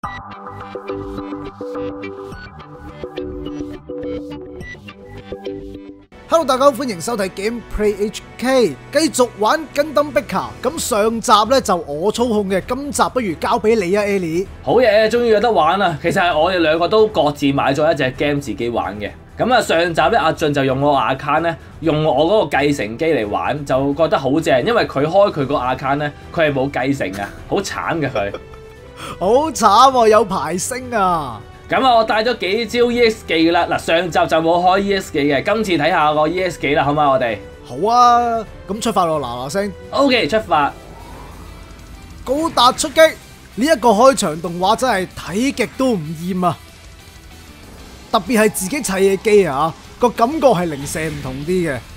Hello， 大家好，歡迎收睇 Gameplay HK， 繼續玩 Gundam Becker。咁上集咧就我操控嘅，今集不如交俾你啊 ，Ellie。 好嘢，終於有得玩啦！其實係我哋兩個都各自買咗一隻 game 自己玩嘅。咁啊，上集咧阿俊就用我 account 咧，用我嗰個繼承機嚟玩，就覺得好正，因為佢開佢個 account 咧，佢係冇繼承啊，好慘嘅佢。 好慘喎，有排升啊！ 咁啊，我帶咗幾招 EX 技啦。嗱，上集就冇開 EX 技嘅，今次睇下個 EX 技啦，好嘛？我哋好啊，咁出發咯，嗱嗱聲。 OK， 出發。 高達出擊，呢一個開場動畫真係睇極都唔厭啊！特別係自己砌嘅機啊，個感覺係零舍唔同啲嘅。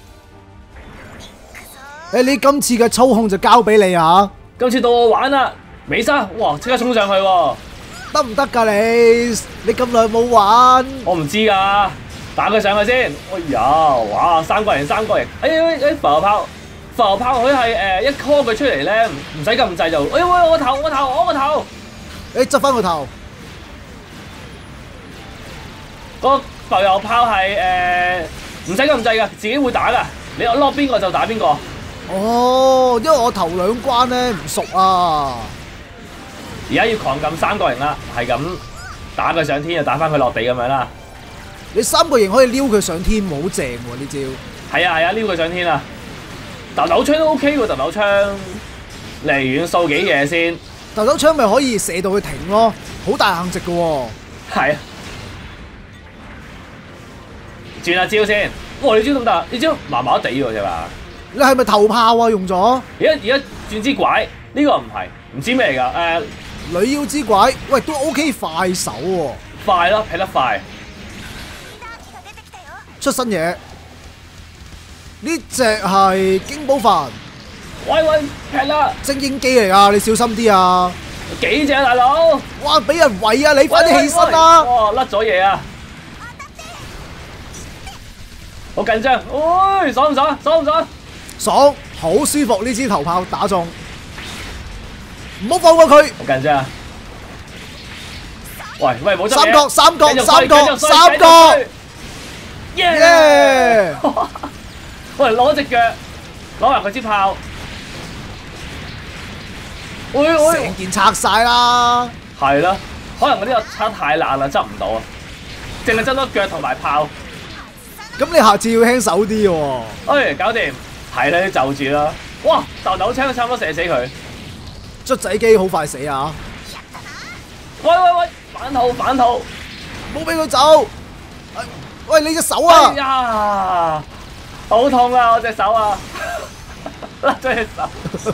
你今次嘅操控就交俾你啊！ 今次到我玩啦，美莎，哇，即刻衝上去喎！ 得唔得㗎你？你咁耐冇玩， 我唔知㗎，打佢上去先。哎呀，哇，三角形，浮游炮佢係一 call 佢出嚟咧，唔使咁滯就，哎呀我個頭， 執翻個頭。 個浮游炮係唔使咁滯㗎，自己會打㗎。你我 lock 邊個就打邊個。 哦，因為我頭兩關咧唔熟啊。 而家要狂撳三角形啦，係咁打佢上天，就打翻佢落地咁樣啦。 你三角形可以撩佢上天，好正喎呢招。 係啊，撩佢上天啊！豆豆槍都 OK 喎，豆豆槍離遠掃幾嘢先。 豆豆槍咪可以射到佢停咯，好大硬直嘅喎。 係啊，轉下招先。哇！你招得唔得？你招麻麻地喎，啫嘛？ 你係咪頭炮啊？用咗？ 而家轉支拐，呢個唔係，唔知咩嚟㗎？ 女妖之拐，喂都 OK 快手喎。 快咯，劈得快。 出新嘢，呢隻係京寶範。 喂，劈啦！ 精英機嚟㗎，你小心啲啊！ 幾隻大佬？ 哇！俾人圍啊！你快啲起身啦！ 哇！甩咗嘢啊！好緊張，喂，爽唔爽？ 爽，好舒服呢支頭炮打中，唔好放過佢。 好緊張。喂，冇執嘢。三角，耶！ 喂，攞隻腳，攞埋佢支炮。 成件拆晒啦。 係啦，可能嗰啲個叉太爛啦，執唔到啊，淨係執到腳同埋炮。 咁你下次要輕手啲喎。 搞掂，係啦，就住啦。哇，豆豆槍都差唔多射死佢。 卒仔機好快死啊！ 喂，反套， 冇俾佢走。喂，你隻手啊！ 哎呀，好痛啊！我隻手啊，甩咗隻手。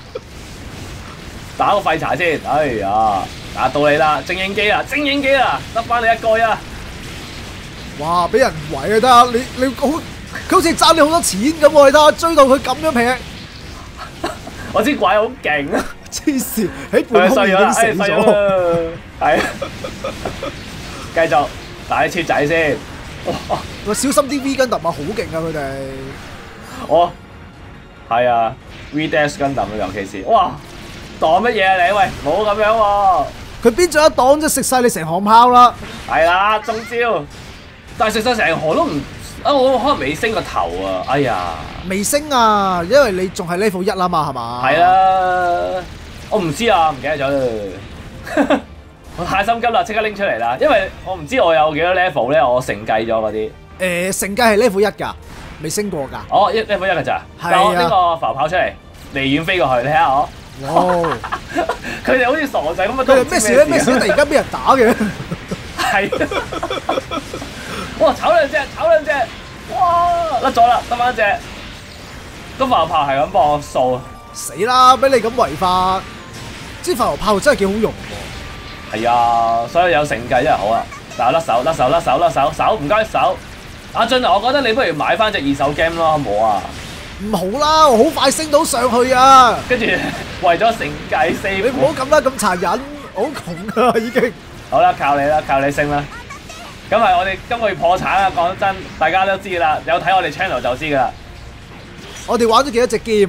打個廢柴先。哎呀，打到你啦，精英機啦，得翻你一個啊！ 哇！俾人圍啊！得下你好，佢好似爭你好多錢咁喎！你睇下追到佢咁樣劈， 我支拐好勁啊！ 黐線喺半空已經死咗。 係啊，繼續打啲切仔先。 哇！小心啲 V Gundam啊，好勁啊佢哋。 我係啊 ，V Dash Gundam尤其是，哇！擋乜嘢啊你？喂，冇咁樣喎。 佢邊咗一擋就食晒你成行炮啦。 係啦，中招。但係食晒成河都唔，我可能未升個頭啊！哎呀， 未升啊，因為你仲係 level 1啦嘛，係嘛？ 係啦，我唔知啊，唔記得咗啦。我太心急啦，即刻拎出嚟啦，因為我唔知我有幾多 level 咧，我承計咗嗰啲。 承計係 level 1㗎，未升過㗎。 哦，level 1㗎咋？ 係啊。 但我呢個浮跑出嚟，離遠飛過去，你睇下我。 哇！ 佢哋好似傻仔咁啊！ 佢哋咩事咧？咩事？突然間俾人打嘅。 係。哇！炒兩隻，哇！甩咗啦，得翻一隻。個浮炮係咁幫我掃。 死啦！俾你咁違法，支浮炮真係幾好用喎。 係啊，所以有承繼真係好啊。但係手唔該手。阿俊啊，我覺得你不如買翻隻二手 game 咯，好冇啊？ 唔好啦，我好快升到上去啊！ 跟住為咗承繼4， 你唔好咁啦，咁殘忍，好窮啊已經。 好啦，靠你啦，靠你升啦。咁係我哋今個月破產啦，講真，大家都知啦，有睇我哋 channel 就知噶啦。 我哋玩咗幾多隻 game 啊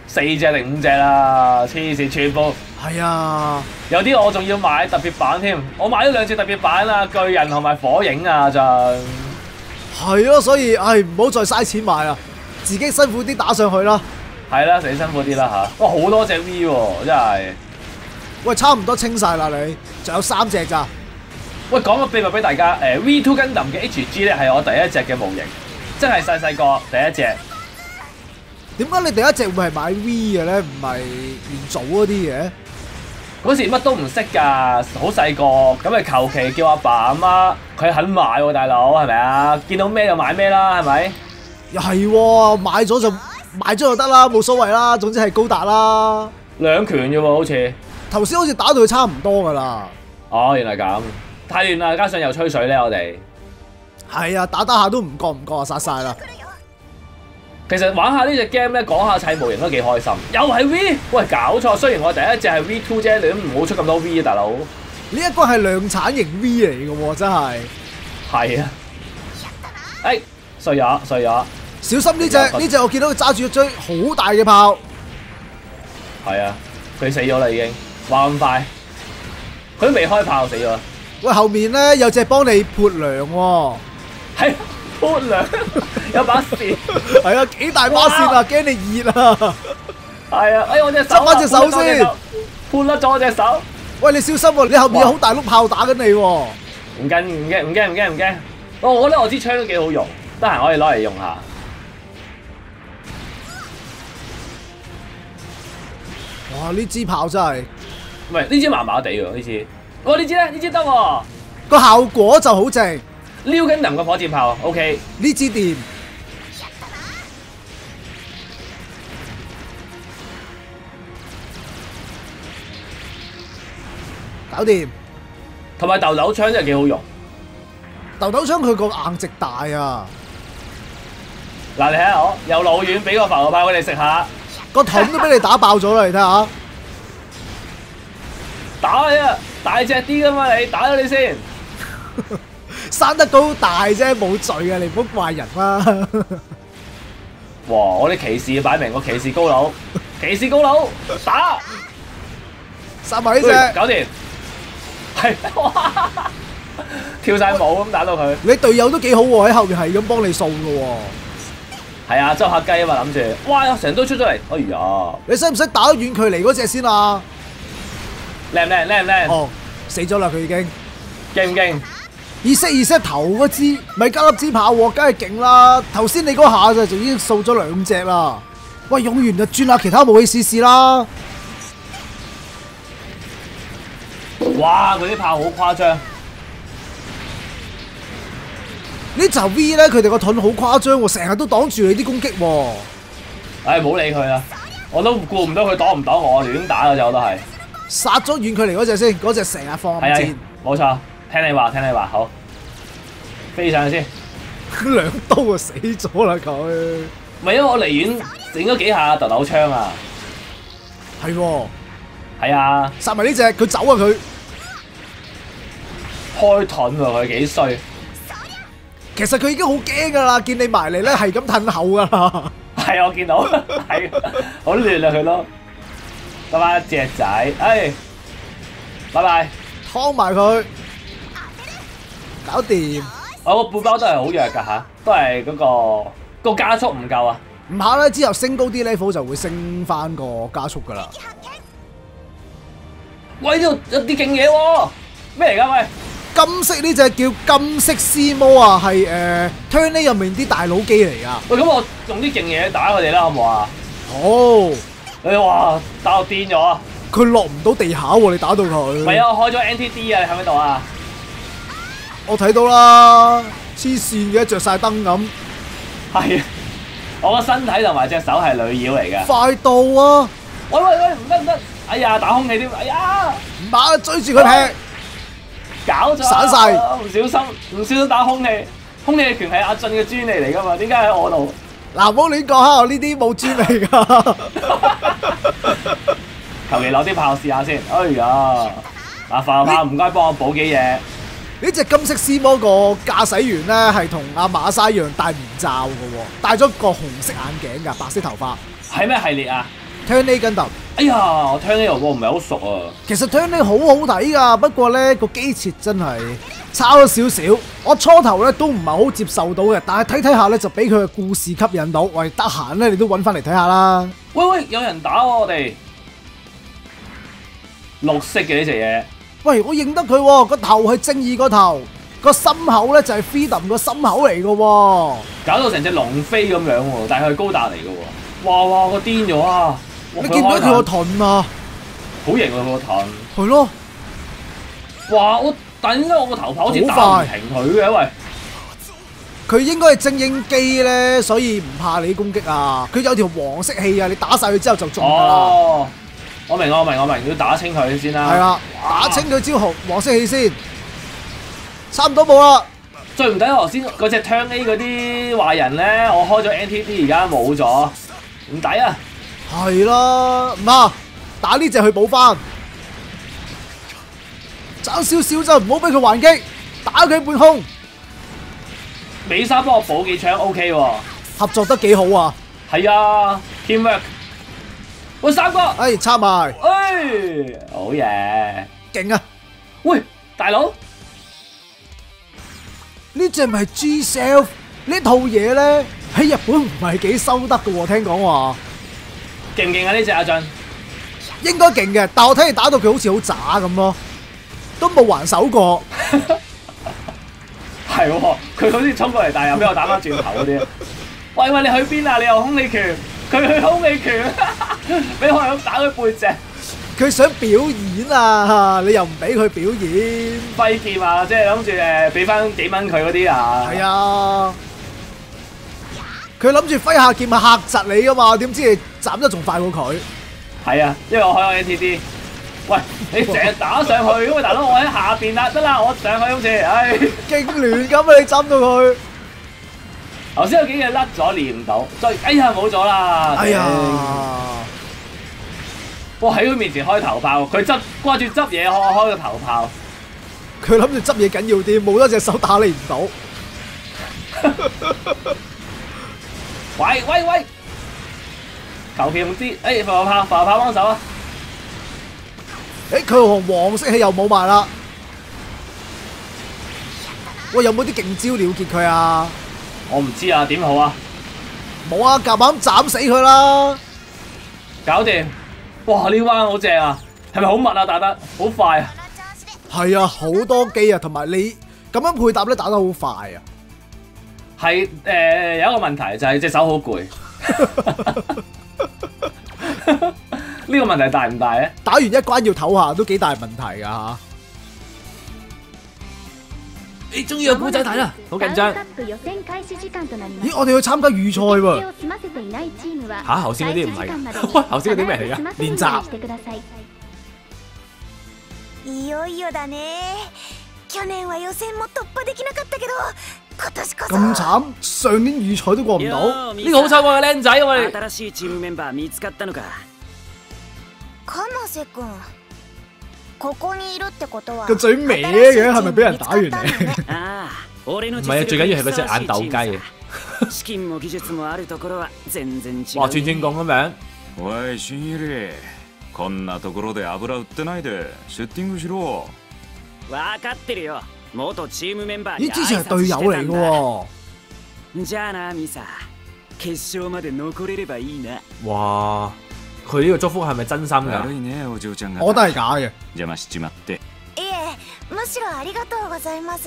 4隻定5隻啦，黐線全部。 係啊， 有啲我仲要買特別版添，我買咗2隻特別版啦，巨人同埋火影啊就係咯，所以唔好再嘥錢買啦，自己辛苦啲打上去啦。 係啦，你辛苦啲啦嚇。哇，好多隻 V 喎，真係。 喂，差唔多清晒啦你，仲有3隻咋？ 喂，講個秘密俾大家，V2 Gundam 嘅 HG 咧係我第一隻嘅模型，真係細個第一隻。 點解你第一隻會係買 V 嘅咧？唔係元祖嗰啲嘅？ 嗰時乜都唔識㗎，好細個，咁咪求其叫阿爸阿媽，佢肯買喎，大佬係咪啊？見到咩就買咩啦，係咪？ 又係喎，買咗就得啦，冇所謂啦，總之係高達啦。 2拳啫喎，好似。 頭先好似打到佢差唔多㗎啦。 哦，原來咁，太亂啦，加上又吹水咧，我哋。 係啊，打下都唔覺啊，殺晒啦。 其實玩下呢隻 game 咧，講下砌模型都幾開心。又係 V， 喂搞錯，雖然我第一隻係 V2 啫，你都唔好出咁多 V 啊，大佬。 呢一個係量產型 V 嚟嘅喎，真係。 係啊。碎咗。 小心呢隻我見到佢揸住一堆好大嘅炮。 係啊，佢死咗啦已經，話咁快，佢都未開炮死咗。 喂，後面咧有隻幫你潑糧喎。 係潑糧，有把扇。 係啊，幾大把扇啊，驚你熱啊。 係啊，我隻手執翻隻手先， 潑甩咗我隻手。 喂，你小心喎，你後面有好大碌炮打緊你喎。 唔驚。我覺得我支槍都幾好用，得閒可以攞嚟用下。 哇！呢支炮真係， 唔係呢支麻麻地喎，呢支。哇！呢支得喎， 個效果就好正。 撩緊能個火箭炮 ，OK。 呢支掂。搞掂。 同埋豆豆槍真係幾好用。 豆豆槍佢個硬直大啊！ 嗱，你睇下我由老遠俾個浮游炮佢哋食下， 個盾都俾你打爆咗啦！你睇下， 打你啊！大隻啲噶嘛你，打咗你先。 生得高大啫，冇罪啊！你唔好怪人啦。 哇！我啲騎士擺明個騎士高佬，打！ 殺埋呢隻， 搞掂。係哇！跳晒舞咁打到佢。 你隊友都幾好喎，喺後面係咁幫你掃噶喎。 係啊，執下雞啊嘛，諗住。哇！成堆出咗嚟，哎呀！ 你使唔使打遠距離嗰隻先啊？ 靚唔靚？ 哦，死咗啦佢已經。 勁唔勁？ 二 set 頭嗰支咪加粒支炮喎，梗係勁啦！頭先你嗰下就已經掃咗2隻啦。喂，用完就轉下其他武器試試啦。 哇！嗰啲炮好誇張。 呢集 V 咧，佢哋個盾好誇張喎，成日都擋住你啲攻擊喎。 唉，唔好理佢啦，我都顧唔到佢擋唔擋我，亂打嘅啫，我都係。 殺咗遠距離嗰隻先，嗰隻成日放暗箭。 冇錯，聽你話，好。飛上去先。 2刀就死咗啦佢。 唔係因為我離遠整咗幾下豆豆槍啊。 係喎。 係啊。 殺埋呢隻，佢走啊佢。 開盾喎，佢幾衰。 其實佢已經好驚噶啦，見你埋嚟咧係咁褪後噶啦。 係我見到，係好亂啊佢都。得返隻仔，哎，拜拜。 劏埋佢，搞掂。 我個背包都係好弱㗎嚇，都係嗰個加速唔夠啊。 唔怕啦，之後升高啲 level 就會升翻個加速噶啦。 喂，呢度有啲勁嘢喎，咩嚟㗎喂？ 金色呢隻叫金色絲魔啊，係Turn A 入面啲大佬機嚟噶。 喂，咁我用啲勁嘢打佢哋啦，好唔好啊？ 好。 你哇，打到癲咗啊！ 佢落唔到地下喎，你打到佢。 唔係啊，我開咗 NTD 啊，你喺咪度啊？ 我睇到啦，黐線嘅，着晒燈咁。 係啊，我個身體同埋隻手係女妖嚟嘅。 快到啊！ 喂，唔得！哎呀，打空氣添！哎呀， 唔怕，追住佢劈。 搞咗， 散晒， 唔小心打空氣，空氣拳係阿俊嘅專利嚟噶嘛？點解喺我度？ 嗱，唔好亂講嚇，我呢啲冇專利噶。 求其攞啲炮試下先。哎呀，嗱，浮游炮唔該幫我補幾嘢。 呢隻金色絲魔個駕駛員咧係同阿馬莎一樣戴面罩嘅喎，戴咗個紅色眼鏡㗎，白色頭髮。 係咩系列啊 Turn A 跟頭。 哎呀，我 Turn A 我唔係好熟啊。 其實 Turn A 好好睇㗎，不過咧個機設真係差咗少少。我初頭咧都唔係好接受到嘅，但係睇睇下咧就俾佢嘅故事吸引到。喂，得閒咧你都揾翻嚟睇下啦。 喂，有人打我哋。綠色嘅呢隻嘢。 喂，我認得佢喎，個頭係正義個頭，個心口咧就係 Freedom 個心口嚟嘅喎。 搞到成隻龍飛咁樣喎，但係佢係高達嚟嘅喎。哇，我癲咗啊！ 你見唔見佢個盾啊？ 好型啊！佢個盾。 係咯。 哇！但係點解我個頭炮好似打唔停佢嘅？喂， 佢應該係精英機咧，所以唔怕你攻擊啊！佢有條黃色氣啊，你打晒佢之後就中㗎啦。 哦，我明，要打清佢先啦。 係啦，打清佢招黃色氣先，差唔多冇啦。 最唔抵頭先嗰隻 Turn A 嗰啲壞人咧，我開咗 NTD 而家冇咗，唔抵啊！ 係啦，唔怕，打呢隻去補翻，爭少少就唔好俾佢還擊，打佢半空。 美莎幫我補幾槍 OK 喎， 合作得幾好啊！ 係啊 ，teamwork。喂，三哥， 插埋， 好嘢， 勁啊！ 喂，大佬， 呢隻咪 G-Self 呢套嘢咧喺日本唔係幾收得嘅喎，聽講話。 勁唔勁啊？呢隻阿俊應該勁嘅，但我睇你打到佢好似好渣咁咯，都冇還手過。 係喎，佢好似衝過嚟，但係又俾我打翻轉頭嗰啲。喂，你去邊啊？你又空氣拳，佢去空氣拳，俾我咁打佢背脊。 佢想表演啊，你又唔俾佢表演。 揮劍啊，即係諗住俾翻幾蚊佢嗰啲啊。 係啊。佢諗住揮下劍咪嚇窒你噶嘛，點知你斬得仲快過佢？ 係啊，因為我開咗 NTD。喂，你成日打上去，咁啊大佬我喺下邊啦，得啦，我上去好似，唉， 勁亂咁啊！你斬到佢。 頭先有幾嘢甩咗，練唔到，再哎呀冇咗啦。 哎呀！ 哇！喺佢面前開頭炮，佢掛住執嘢開個頭炮。 佢諗住執嘢緊要啲，冇咗隻手打你唔到。 喂！求其用啲，浮炮幫手啊！ 佢同黃色氣又冇埋啦。喂，有冇啲勁招了結佢啊？ 我唔知啊，點好啊？ 冇啊，夾硬斬死佢啦！ 搞掂！哇，呢彎好正啊！係咪好密啊？打得好快啊！ 係啊，好多機啊，同埋你咁樣配搭咧，打得好快啊！ 係有一個問題就係隻手好攰。呢個問題大唔大咧？ 打完一關要唞下，都幾大問題噶嚇。 你終於有古仔睇啦，好緊張。 咦，我哋去參加預賽喎。 嚇，頭先嗰啲唔係㗎。喂，頭先嗰啲咩嚟㗎？練習。 いよいよだね。去年は予選も突破できなかったけど、今年こそ。 咁慘，上年預賽都過唔到。 呢個好醜過嘅僆仔我哋。 新しいチームメンバー見つかったのか。 金瀬君。ここにいるってことは個嘴歪嘅，係咪俾人打完嚟？ 唔係啊，最緊要係嗰隻眼鬥雞嘅。 資金も技術もあるところは全然違う。 哇，轉轉講咁樣。 おい新入り、こんなところで油売ってないでセッティングしろ。 わかってるよ。元チームメンバーに咦，之前係隊友嚟嘅喎。 じゃあなミサ、決勝まで残れればいいな。 哇！佢呢個祝福係咪真心㗎？ 悪いねお嬢ちゃんが。 我覺得係假嘅。 邪魔しちまって。 いえ、むしろありがとうございます。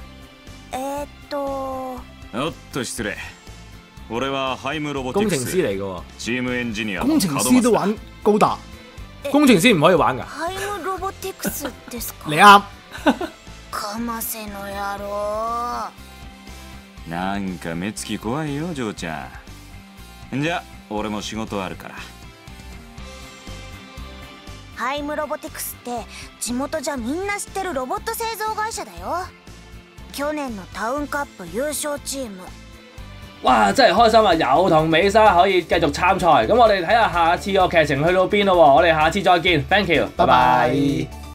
おっと失礼。俺はハイムロボティ工程クス師嚟嘅喎。 チームエンジニア工程師都玩高達。 工程師唔可以玩㗎。 ハイムロボティクスですか。 你啱。 かませの野郎。 なんか目つき怖いよ嬢ちゃん。じゃあ俺も仕事あるから。 ハイムロボティクスって地元じゃみんな知ってるロボット製造會社だよ。去年のタウンカップ優勝チーム。 哇！真係開心啊！有同美莎可以繼續參賽，咁我哋睇下下次個劇情去到邊咯喎！我哋下次再見 ，thank you，拜拜。